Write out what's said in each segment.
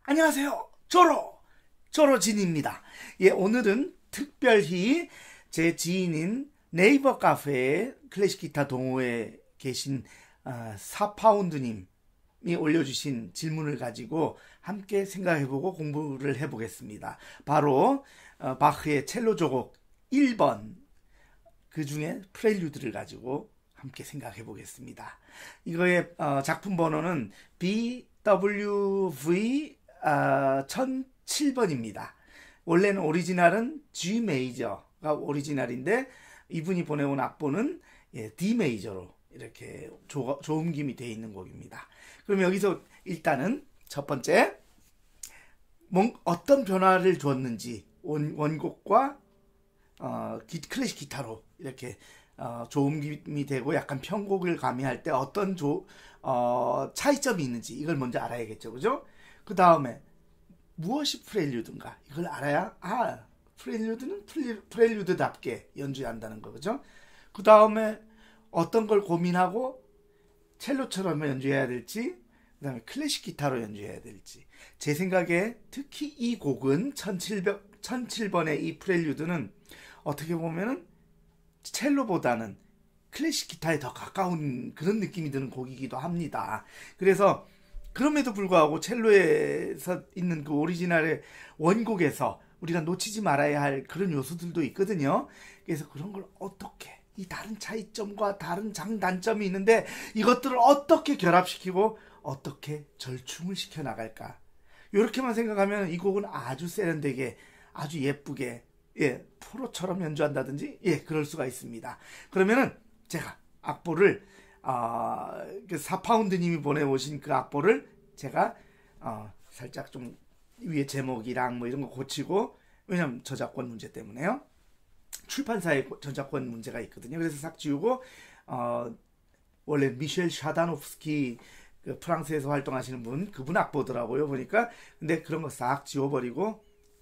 안녕하세요. 조로진입니다. 예, 오늘은 특별히 제 지인인 네이버 카페에 클래식 기타 동호회에 계신 4파운드님이 올려주신 질문을 가지고 함께 생각해보고 공부를 해보겠습니다. 바로 바흐의 첼로 조곡 1번 그 중에 프렐류드를 가지고 함께 생각해보겠습니다. 이거의 작품 번호는 BWV 1007번입니다. 원래는 오리지널은 G 메이저가 오리지널인데 이분이 보내온 악보는 D 메이저로 이렇게 조음김이 되어 있는 곡입니다. 그럼 여기서 일단은 첫 번째 어떤 변화를 주었는지 원곡과 클래식 기타로 이렇게 조음김이 되고 약간 편곡을 가미할 때 어떤 차이점이 있는지 이걸 먼저 알아야겠죠, 그죠? 그 다음에 무엇이 프렐류드인가 이걸 알아야 프렐류드는 프렐류드답게 연주한다는 거, 그죠? 그 다음에 어떤 걸 고민하고 첼로처럼 연주해야 될지, 그 다음에 클래식 기타로 연주해야 될지. 제 생각에 특히 이 곡은 1007번의 이 프렐류드는 어떻게 보면은 첼로보다는 클래식 기타에 더 가까운 그런 느낌이 드는 곡이기도 합니다. 그래서 그럼에도 불구하고 첼로에서 있는 그 오리지널의 원곡에서 우리가 놓치지 말아야 할 그런 요소들도 있거든요. 그래서 그런 걸 어떻게, 이 다른 차이점과 다른 장단점이 있는데 이것들을 어떻게 결합시키고 어떻게 절충을 시켜 나갈까, 이렇게만 생각하면 이 곡은 아주 세련되게 아주 예쁘게 프로처럼 연주한다든지 그럴 수가 있습니다. 그러면은 제가 악보를 그 4파운드님이 보내오신 그 악보를 제가 살짝 좀 위에 제목이랑 뭐 이런 거 고치고, 왜냐면 저작권 문제 때문에요. 출판사에 저작권 문제가 있거든요. 그래서 싹 지우고 원래 미셸 샤다노프스키 그 프랑스에서 활동하시는 분, 그분 악보더라고요 보니까. 근데 그런 거 싹 지워버리고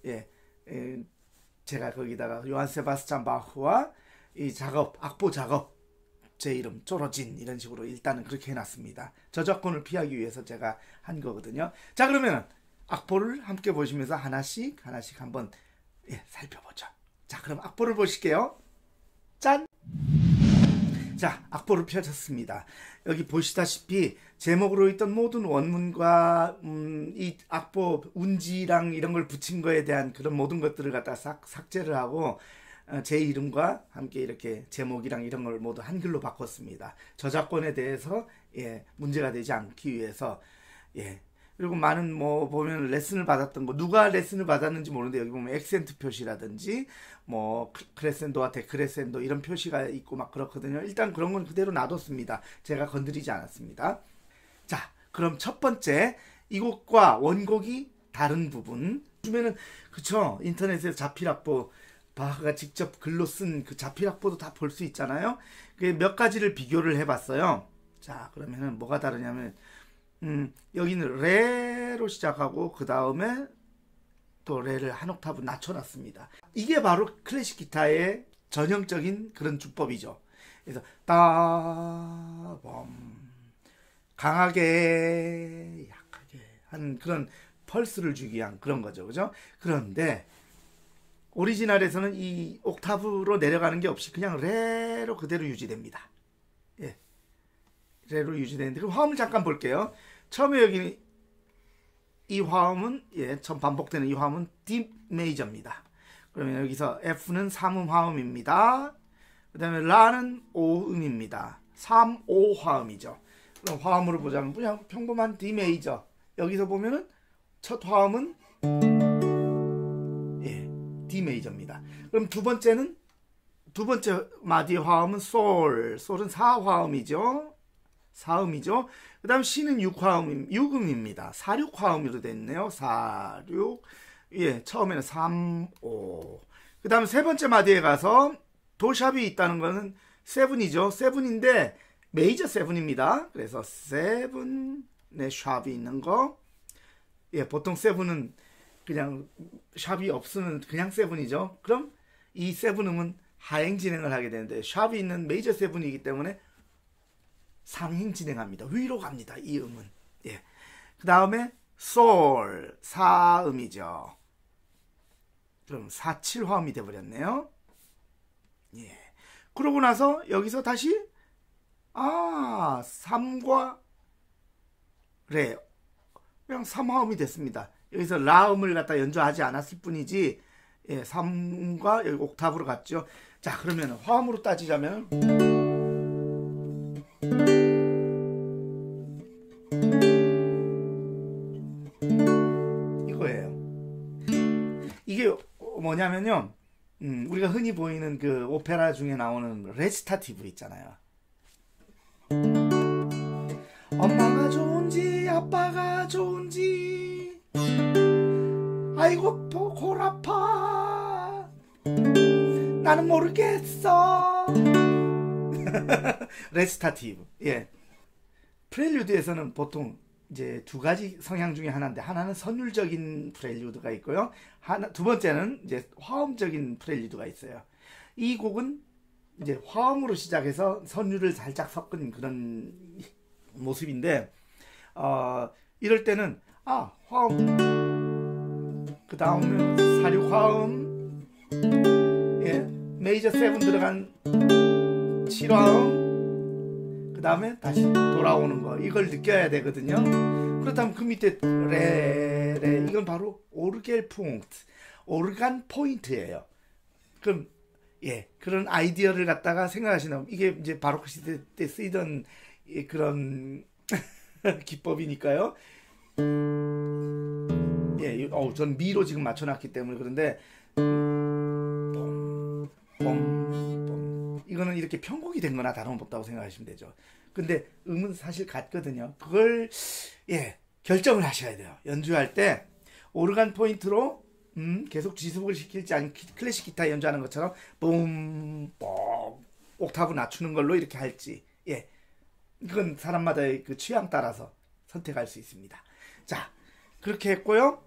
제가 거기다가 요한 세바스찬 바흐와 이 작업, 악보 작업, 제 이름 조로진 이런 식으로 일단은 그렇게 해놨습니다. 저작권을 피하기 위해서 제가 한 거거든요. 자, 그러면 악보를 함께 보시면서 하나씩 한번 살펴보죠. 자, 그럼 악보를 보실게요. 짠! 자, 악보를 펼쳤습니다. 여기 보시다시피 제목으로 있던 모든 원문과 이 악보 운지랑 이런 걸 붙인 거에 대한 그런 모든 것들을 갖다 싹 삭제를 하고 제 이름과 함께 이렇게 제목이랑 이런 걸 모두 한글로 바꿨습니다. 저작권에 대해서 문제가 되지 않기 위해서. 그리고 많은 뭐 보면 레슨을 받았던 거, 누가 레슨을 받았는지 모르는데 여기 보면 액센트 표시라든지 뭐 크레센도와 데크레센도 이런 표시가 있고 막 그렇거든요. 일단 그런 건 그대로 놔뒀습니다. 제가 건드리지 않았습니다. 자, 그럼 첫 번째, 이 곡과 원곡이 다른 부분. 요즘에는 그쵸, 인터넷에서 자필악보, 바흐가 직접 글로 쓴 그 자필악보도 다 볼 수 있잖아요. 몇 가지를 비교를 해봤어요. 자, 그러면은 뭐가 다르냐면 여기는 레로 시작하고 그 다음에 또 레를 한 옥타브 낮춰놨습니다. 이게 바로 클래식 기타의 전형적인 그런 주법이죠. 그래서 따범, 강하게 약하게 하는 그런 펄스를 주기 위한 그런 거죠, 그죠? 그런데 오리지널에서는 이 옥타브로 내려가는 게 없이 그냥 레로 그대로 유지됩니다. 레로 유지되는데, 그럼 화음을 잠깐 볼게요. 처음에 여기 이 화음은 처음 반복되는 이 화음은 D 메이저입니다. 그러면 여기서 F는 3음 화음입니다. 그 다음에 라는 5음입니다. 3, 5 화음이죠. 그럼 화음으로 보자면 그냥 평범한 D 메이저. 여기서 보면은 첫 화음은 D 메이저입니다. 그럼 두 번째 마디의 화음은 솔. 솔은 4화음이죠. 4음이죠. 그 다음 C는 6음입니다. 4, 6화음으로 됐네요. 4, 6. 처음에는 3, 5. 그 다음 세 번째 마디에 가서 도샵이 있다는 거는 7이죠. 7인데 메이저 7입니다. 그래서 7의 샵이 있는 거. 보통 7은 그냥 샵이 없으면 그냥 7이죠. 그럼 이 7음은 하행 진행을 하게 되는데 샵이 있는 메이저 7이기 때문에 상행 진행합니다. 위로 갑니다. 이 음은. 그 다음에 솔 4음이죠. 그럼 4, 7 화음이 돼버렸네요. 예. 그러고 나서 여기서 다시 3과 레 그냥 3화음이 됐습니다. 여기서 라음을 갖다 연주하지 않았을 뿐이지 3과 여기 옥타브로 갔죠. 자, 그러면 화음으로 따지자면 이거예요. 이게 뭐냐면요, 우리가 흔히 보이는 그 오페라 중에 나오는 레지타티브 있잖아요. 엄마가 좋은지 아빠가 좋은지 아이고 골 아파 나는 모르겠어. 레지타티브. 예. 프렐류드에서는 보통 이제 두 가지 성향 중에 하나인데, 하나는 선율적인 프렐류드가 있고요. 두 번째는 이제 화음적인 프렐류드가 있어요. 이 곡은 이제 화음으로 시작해서 선율을 살짝 섞은 그런 모습인데, 이럴 때는 화음, 그 다음에 사륙 화음, 메이저 7 들어간 7화음, 그 다음에 다시 돌아오는 거, 이걸 느껴야 되거든요. 그렇다면 그 밑에 레 이건 바로 오르겔 punk트, 오르간 포인트예요. 그럼 그런 아이디어를 갖다가 생각하시면, 이게 이제 바로크 시대 때 쓰이던 그런 기법이니까요. 전 미로 지금 맞춰놨기 때문에 그런데 이거는 이렇게 편곡이 된 거나 다름없다고 생각하시면 되죠. 근데 음은 사실 같거든요. 그걸 결정을 하셔야 돼요. 연주할 때 오르간 포인트로 계속 지속을 시킬지, 아니면 클래식 기타 연주하는 것처럼 뿜, 뽕, 옥타브 낮추는 걸로 이렇게 할지, 이건 사람마다의 그 취향 따라서 선택할 수 있습니다. 자, 그렇게 했고요.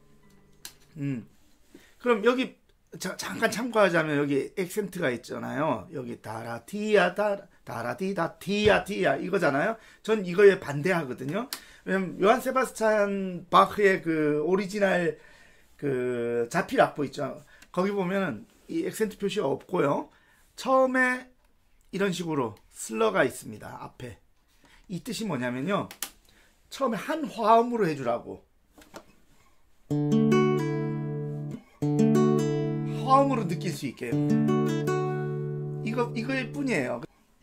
그럼 여기 잠깐 참고하자면, 여기 액센트가 있잖아요. 여기 다라티야 다라디다 티야 이거잖아요. 전 이거에 반대하거든요. 왜냐면 요한 세바스찬 바흐의 그 오리지널 그 자필 악보 있죠. 거기 보면은 이 액센트 표시가 없고요. 처음에 이런 식으로 슬러가 있습니다. 앞에. 이 뜻이 뭐냐면요, 처음에 한 화음으로 해주라고. 화음으로 느낄 수 있게. 이거일 뿐이에요.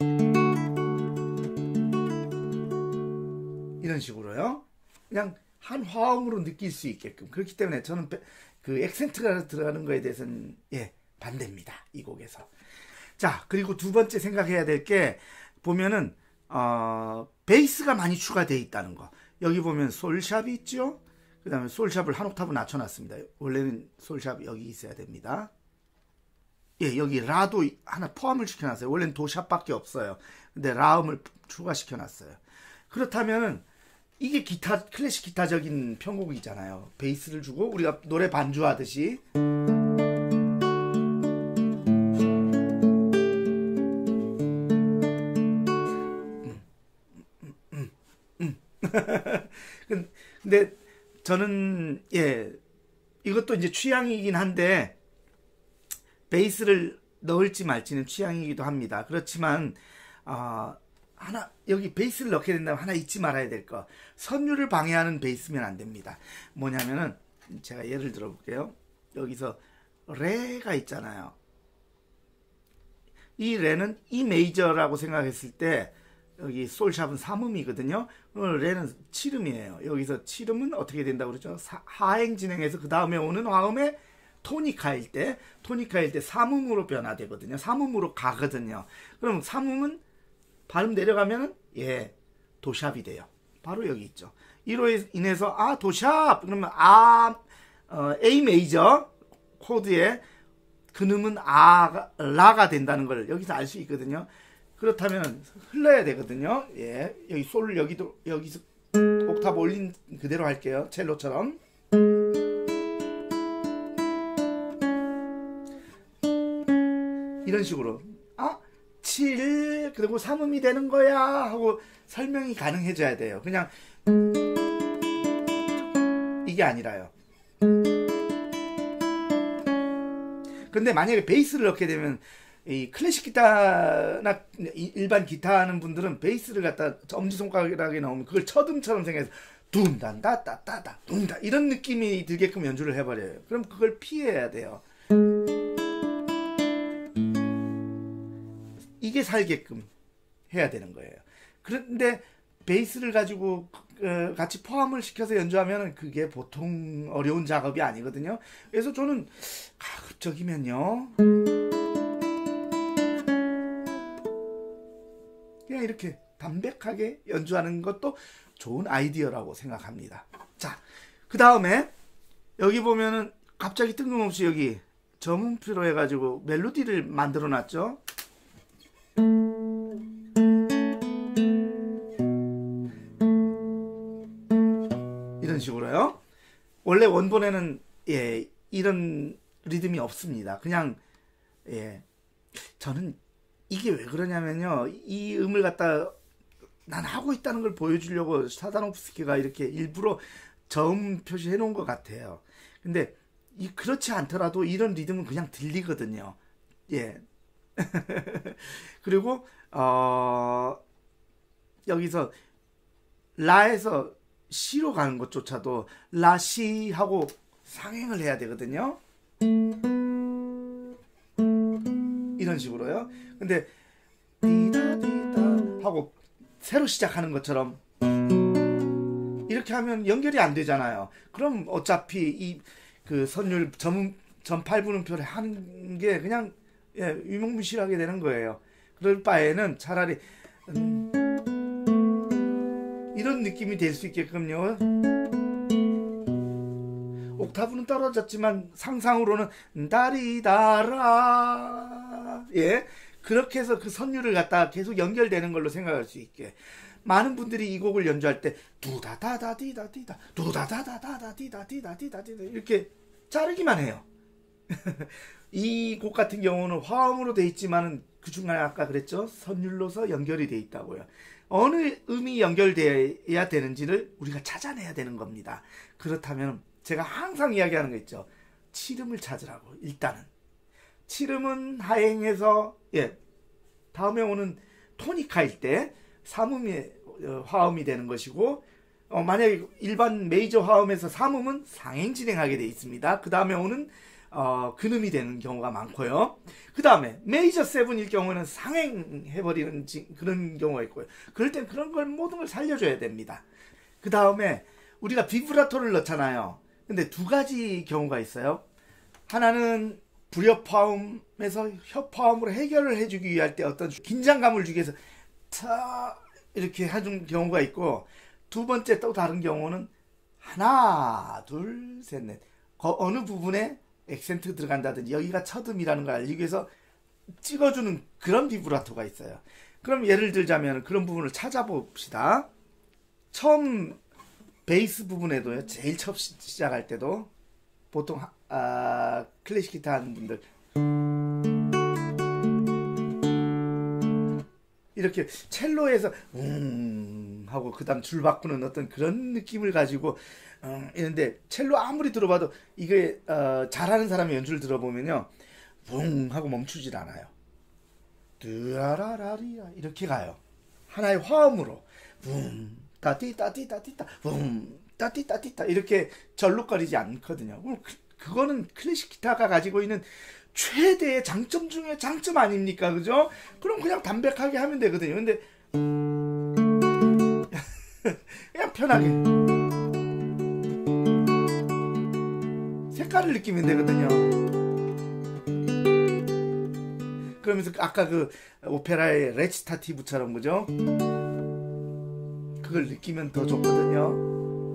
이런 식으로요. 그냥 한 화음으로 느낄 수 있게끔. 그렇기 때문에 저는 그 액센트가 들어가는 거에 대해서는 반대입니다. 이 곡에서. 자, 그리고 두 번째 생각해야 될 게, 보면은 베이스가 많이 추가되어 있다는 거. 여기 보면 솔샵이 있죠. 그 다음에 솔샵을 한 옥타브 낮춰놨습니다. 원래는 솔샵 여기 있어야 됩니다. 여기 라도 하나 포함을 시켜놨어요. 원래는 도샵밖에 없어요. 근데 라음을 추가시켜놨어요. 그렇다면 이게 클래식 기타적인 편곡이잖아요. 베이스를 주고 우리가 노래 반주하듯이. 근데 저는 이것도 이제 취향이긴 한데, 베이스를 넣을지 말지는 취향이기도 합니다. 그렇지만 하나, 여기 베이스를 넣게 된다면 하나 잊지 말아야 될 거, 선율을 방해하는 베이스면 안 됩니다. 뭐냐면은, 제가 예를 들어 볼게요. 여기서 레가 있잖아요. 이 레는 E 메이저라고 생각했을 때, 여기 솔샵은 3음이거든요. 레는 7음이에요. 여기서 7음은 어떻게 된다고 그러죠? 하행 진행해서 그 다음에 오는 화음에 토니카일 때 3음으로 변화되거든요. 3음으로 가거든요. 그럼 3음은 발음 내려가면은 도샵이 돼요. 바로 여기 있죠. 이로 인해서 도샵 그러면 A 메이저 코드의 근음은 라가 된다는 걸 여기서 알 수 있거든요. 그렇다면 흘러야 되거든요. 여기 솔을 여기서 옥타브 올린 그대로 할게요. 첼로처럼. 이런 식으로 7 그리고 3음이 되는 거야 하고 설명이 가능해져야 돼요. 그냥 이게 아니라요. 근데 만약에 베이스를 넣게 되면 이 클래식 기타나 일반 기타 하는 분들은 베이스를 갖다 엄지손가락에 넣으면 그걸 첫음처럼 생각해서 둔단다따따다 둔다 이런 느낌이 들게끔 연주를 해버려요. 그럼 그걸 피해야 돼요. 이게 살게끔 해야 되는 거예요. 그런데 베이스를 가지고 같이 포함을 시켜서 연주하면 그게 보통 어려운 작업이 아니거든요. 그래서 저는 가급적이면요 그냥 이렇게 담백하게 연주하는 것도 좋은 아이디어라고 생각합니다. 자, 그 다음에 여기 보면은 갑자기 뜬금없이 여기 저음표로 해가지고 멜로디를 만들어 놨죠. 이런 식으로요. 원래 원본에는 이런 리듬이 없습니다. 그냥 저는 이게 왜 그러냐면요, 이 음을 갖다 난 하고 있다는 걸 보여주려고 사다노프스키가 이렇게 일부러 저음 표시해 놓은 것 같아요. 근데 그렇지 않더라도 이런 리듬은 그냥 들리거든요. 그리고 여기서 라에서 시로 가는 것조차도 라시 하고 상행을 해야 되거든요. 이런 식으로요. 근데 디다 디다 하고 새로 시작하는 것처럼 이렇게 하면 연결이 안 되잖아요. 그럼 어차피 이 그 선율 전팔분음표를 하는 게 그냥 유명무실하게 되는 거예요. 그럴 바에는 차라리 이런 느낌이 될 수 있게끔요. 옥타브는 떨어졌지만 상상으로는 다리다라 그렇게 해서 그 선율을 갖다가 계속 연결되는 걸로 생각할 수 있게. 많은 분들이 이 곡을 연주할 때 두다다다디다디다 두다다다다디다디다디다 이렇게 자르기만 해요. 이 곡 같은 경우는 화음으로 돼 있지만은 그 중간에 아까 그랬죠, 선율로서 연결이 돼 있다고요. 어느 음이 연결돼야 되는지를 우리가 찾아내야 되는 겁니다. 그렇다면 제가 항상 이야기하는 거 있죠. 7음을 찾으라고. 일단은 7음은 하행해서 다음에 오는 토니카일 때 3음이 화음이 되는 것이고, 만약에 일반 메이저 화음에서 3음은 상행 진행하게 되어 있습니다. 그 다음에 오는 근음이 되는 경우가 많고요. 그 다음에 메이저 7일 경우는 상행해버리는 그런 경우가 있고요. 그럴 땐 그런 걸 모든 걸 살려줘야 됩니다. 그 다음에 우리가 비브라토를 넣잖아요. 근데 두 가지 경우가 있어요. 하나는 불협화음에서 협화음으로 해결을 해주기 위할 때 어떤 긴장감을 주기 위해서 이렇게 해준 경우가 있고, 두 번째 또 다른 경우는 하나 둘 셋 넷 어느 부분에 액센트 들어간다든지 여기가 첫음이라는 걸 알리기 위해서 찍어주는 그런 비브라토가 있어요. 그럼 예를 들자면 그런 부분을 찾아봅시다. 처음 베이스 부분에도요, 제일 처음 시작할 때도 보통 클래식 기타 하는 분들 이렇게 첼로에서 하고 그 다음 줄 바꾸는 어떤 그런 느낌을 가지고 이런데 첼로 아무리 들어봐도 이게 잘하는 사람의 연주를 들어보면요, 하고 멈추질 않아요. 드라라라리라 이렇게 가요. 하나의 화음으로 따띠따띠따띠따 따띠따띠따 이렇게 절룩거리지 않거든요. 그거는 클래식 기타가 가지고 있는 최대의 장점 중에 장점 아닙니까? 그죠? 그럼 그냥 담백하게 하면 되거든요. 근데 그냥 편하게 색깔을 느끼면 되거든요. 그러면서 아까 그 오페라의 레치타티브처럼, 그죠? 그걸 느끼면 더 좋거든요.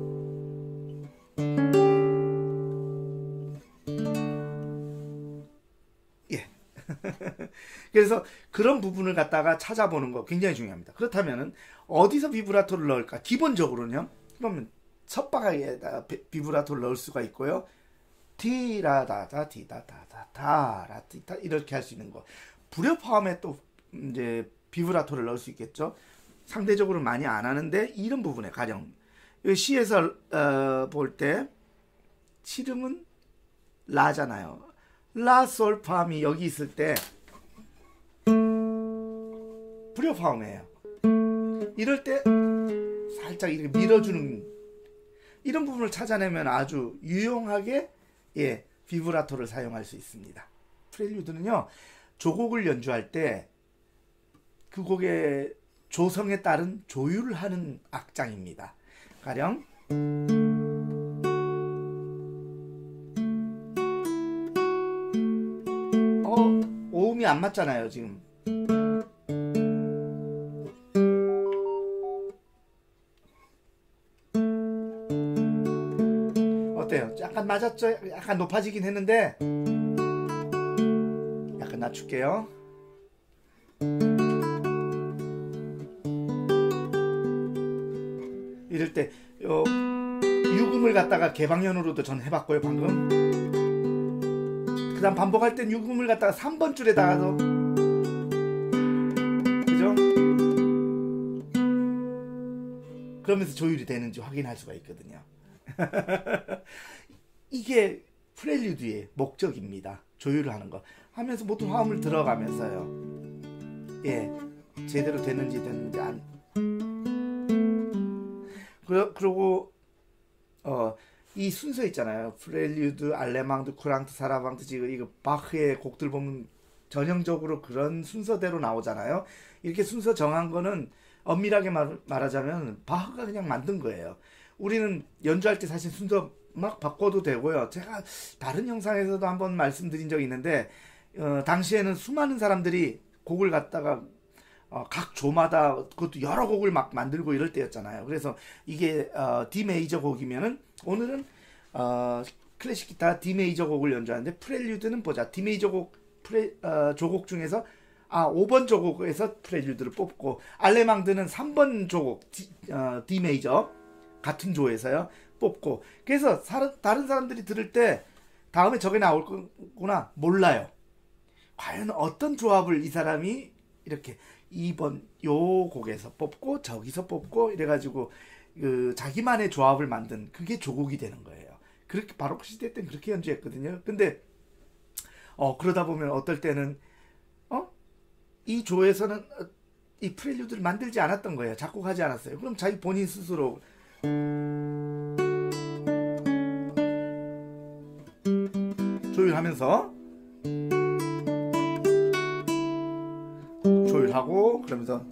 그래서 그런 부분을 갖다가 찾아보는 거 굉장히 중요합니다. 그렇다면은 어디서 비브라토를 넣을까? 기본적으로는요, 그러면 첫방에다가 비브라토를 넣을 수가 있고요. 티라다다 디다다다다라티다 이렇게 할 수 있는 거. 불협화음에 또 이제 비브라토를 넣을 수 있겠죠. 상대적으로 많이 안 하는데 이런 부분에 가령 C에서 볼 때 칠음은 라잖아요. 라, 솔, 파미 여기 있을 때 불협화음이에요. 이럴 때 살짝 이렇게 밀어주는 이런 부분을 찾아내면 아주 유용하게 비브라토를 사용할 수 있습니다. 프렐류드는요, 조곡을 연주할 때 그 곡의 조성에 따른 조율을 하는 악장입니다. 가령 오음이 안 맞잖아요 지금. 어때요? 약간 맞았죠? 약간 높아지긴 했는데 약간 낮출게요. 이럴 때 유금을 갖다가 개방현으로도 전 해봤고요 방금. 그 다음 반복할 땐 유금을 갖다가 3번 줄에다가도, 그죠? 그러면서 조율이 되는지 확인할 수가 있거든요. 이게 프렐류드의 목적입니다. 조율을 하는 거 하면서 모든 화음을 들어가면서요, 제대로 됐는지 안. 그리고 이 순서 있잖아요. 프렐류드, 알레망드, 쿠랑트, 사라방트, 지금 이거 바흐의 곡들 보면 전형적으로 그런 순서대로 나오잖아요. 이렇게 순서 정한 거는 엄밀하게 말하자면 바흐가 그냥 만든 거예요. 우리는 연주할 때 사실 순서 막 바꿔도 되고요. 제가 다른 영상에서도 한번 말씀드린 적이 있는데, 당시에는 수많은 사람들이 곡을 갖다가 각 조마다 그것도 여러 곡을 막 만들고 이럴 때였잖아요. 그래서 이게 D 메이저 곡이면은, 오늘은 클래식 기타 D 메이저 곡을 연주하는데, 프렐류드는 보자. D 메이저 곡 조곡 중에서 5번 조곡에서 프렐류드를 뽑고, 알레망드는 3번 조곡 D 메이저 같은 조에서요 뽑고. 그래서 다른 사람들이 들을 때 다음에 저게 나올 거구나 몰라요. 과연 어떤 조합을 이 사람이 이렇게 2번 요 곡에서 뽑고 저기서 뽑고 이래가지고 자기만의 조합을 만든 그게 조곡이 되는 거예요. 그렇게 바로크 시대 때는 그렇게 연주했거든요. 근데 그러다 보면 어떨 때는 이 조에서는 이 프렐류드를 만들지 않았던 거예요. 작곡하지 않았어요. 그럼 자기 본인 스스로 조율하면서 조율하고 그러면서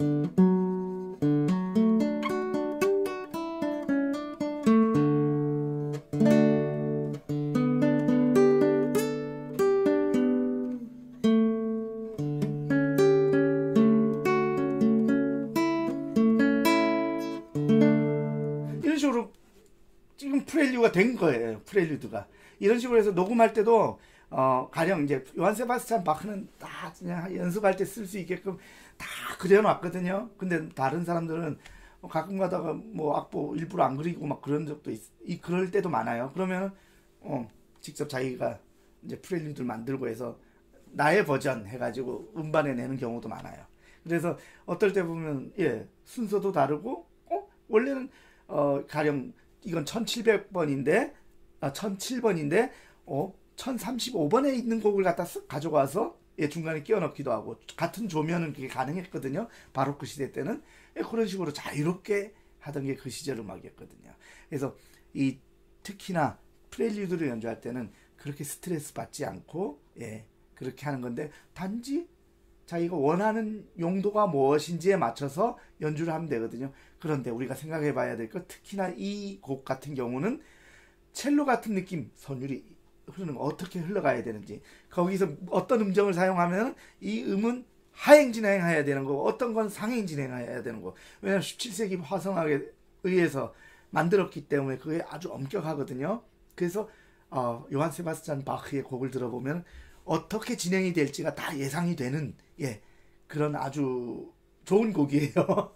이런 식으로 지금 프렐류가 된 거예요. 프렐류드가 이런 식으로 해서 녹음할 때도 가령 이제 요한 세바스찬 바흐는 다 그냥 연습할 때 쓸 수 있게끔 다 그려놨거든요. 근데 다른 사람들은 가끔 가다가 뭐 악보 일부러 안 그리고 막 그런 적도 그럴 때도 많아요. 그러면 직접 자기가 이제 프렐류드를 만들고 해서 나의 버전 해가지고 음반에 내는 경우도 많아요. 그래서 어떨 때 보면 순서도 다르고 원래는 가령 이건 1700번인데 1007번인데 1035번에 있는 곡을 갖다 쓱 가져가서 중간에 끼워 넣기도 하고, 같은 조면은 그게 가능했거든요. 바로크 시대 때는 그런 식으로 자유롭게 하던 게 그 시절 음악이었거든요. 그래서 특히나 프렐류드를 연주할 때는 그렇게 스트레스 받지 않고 그렇게 하는 건데, 단지 자기가 원하는 용도가 무엇인지에 맞춰서 연주를 하면 되거든요. 그런데 우리가 생각해 봐야 될 것, 특히나 이 곡 같은 경우는 첼로 같은 느낌, 선율이 흐르는 거 어떻게 흘러가야 되는지, 거기서 어떤 음정을 사용하면 이 음은 하행 진행해야 되는 거고 어떤 건 상행 진행해야 되는 거. 왜냐하면 17세기 화성학에 의해서 만들었기 때문에 그게 아주 엄격하거든요. 그래서 요한 세바스찬 바흐의 곡을 들어보면 어떻게 진행이 될지가 다 예상이 되는 그런 아주 좋은 곡이에요.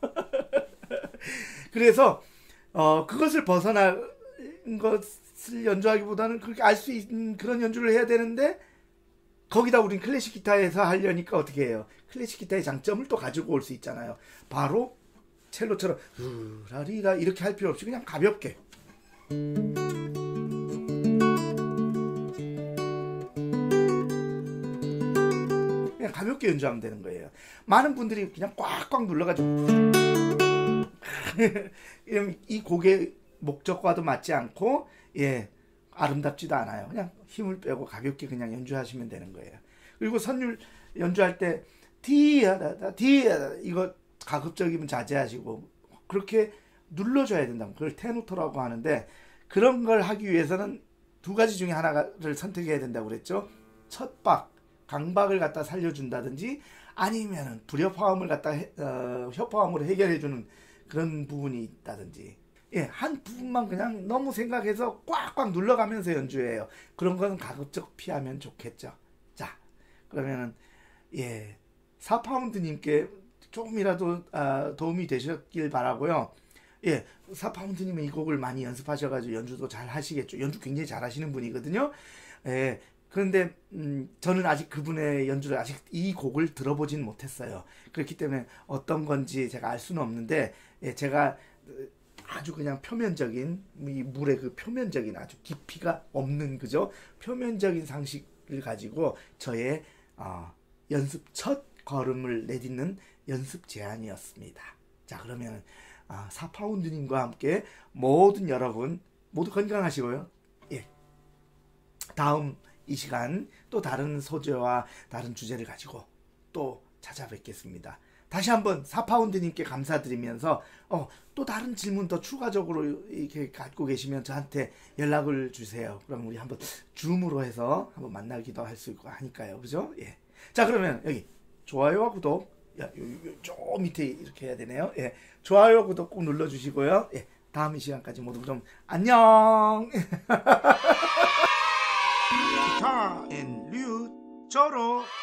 그래서 그것을 벗어난 것을 연주하기보다는 그렇게 알 수 있는 그런 연주를 해야 되는데, 거기다 우린 클래식 기타에서 하려니까 어떻게 해요? 클래식 기타의 장점을 또 가지고 올 수 있잖아요. 바로 첼로처럼 라리라 이렇게 할 필요 없이 그냥 가볍게 가볍게 연주하면 되는 거예요. 많은 분들이 그냥 꽉꽉 눌러가지고 이 곡의 목적과도 맞지 않고 아름답지도 않아요. 그냥 힘을 빼고 가볍게 그냥 연주하시면 되는 거예요. 그리고 선율 연주할 때 디아다다 디아다 이거 가급적이면 자제하시고 그렇게 눌러줘야 된다. 그걸 테노토라고 하는데 그런 걸 하기 위해서는 두 가지 중에 하나를 선택해야 된다고 그랬죠. 첫 박, 강박을 갖다 살려준다든지 아니면은 불협화음을 갖다 협화음으로 해결해주는 그런 부분이 있다든지 한 부분만 그냥 너무 생각해서 꽉꽉 눌러가면서 연주해요. 그런 거는 가급적 피하면 좋겠죠. 자, 그러면은 4파운드님께 조금이라도 도움이 되셨길 바라고요. 4파운드님은 이 곡을 많이 연습하셔가지고 연주도 잘 하시겠죠. 연주 굉장히 잘 하시는 분이거든요. 그런데 저는 아직 그분의 연주를 아직 이 곡을 들어보진 못했어요. 그렇기 때문에 어떤 건지 제가 알 수는 없는데 제가 아주 그냥 표면적인 이 물의 그 표면적인 아주 깊이가 없는 그죠? 표면적인 상식을 가지고 저의 연습 첫 걸음을 내딛는 연습 제안이었습니다. 자, 그러면 4파운드님과 함께 모든 여러분 모두 건강하시고요. 다음 이 시간 또 다른 소재와 다른 주제를 가지고 또 찾아뵙겠습니다. 다시 한번 4파운드님께 감사드리면서 또 다른 질문 더 추가적으로 이렇게 갖고 계시면 저한테 연락을 주세요. 그럼 우리 한번 줌으로 해서 한번 만나기도 할 수 있고 하니까요. 그죠? 자, 그러면 여기 좋아요와 구독 저 밑에 이렇게 해야 되네요. 좋아요 구독 꼭 눌러주시고요. 다음 이 시간까지 모두 좀 안녕. 기타 앤 류 저로